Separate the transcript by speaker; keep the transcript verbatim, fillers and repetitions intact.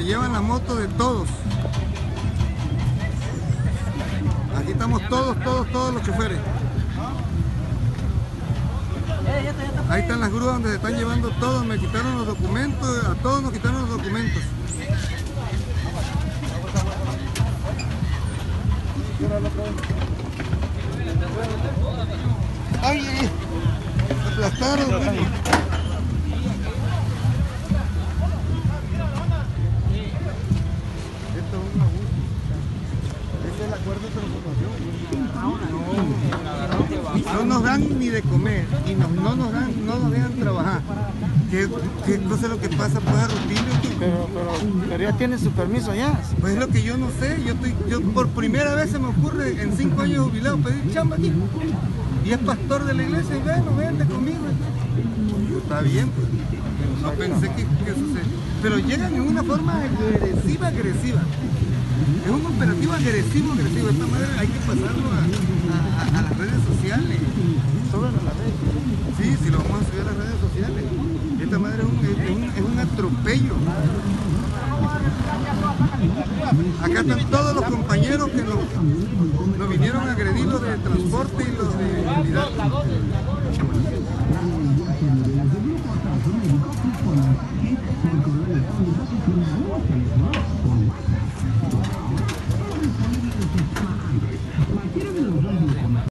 Speaker 1: me llevan la moto de todos. Aquí estamos todos, todos, todos los choferes. Ahí están las grúas donde se están llevando todos. Me quitaron los documentos, a todos nos quitaron los documentos. ¡Ay! Me aplastaron, güey. No nos dan ni de comer y no, no nos dan, no nos dejan trabajar. ¿Qué, qué cosa es lo que pasa? Pues a Rutilio.
Speaker 2: Pero, pero, pero ya tiene su permiso ya.
Speaker 1: Pues es lo que yo no sé. Yo estoy, yo por primera vez se me ocurre en cinco años jubilado pedir chamba aquí. Y es pastor de la iglesia y bueno, vente conmigo. Está bien, pues. No pensé que, que sucede. Pero llegan en una forma agresiva, agresiva. Es un operativo agresivo, agresivo. Esta madre hay que pasarlo a, a, a las redes sociales.
Speaker 2: Sobre las redes.
Speaker 1: Sí, sí, lo vamos a subir a las redes sociales. Esta madre es un, es un, es un atropello. Acá están todos los compañeros que nos, nos vinieron a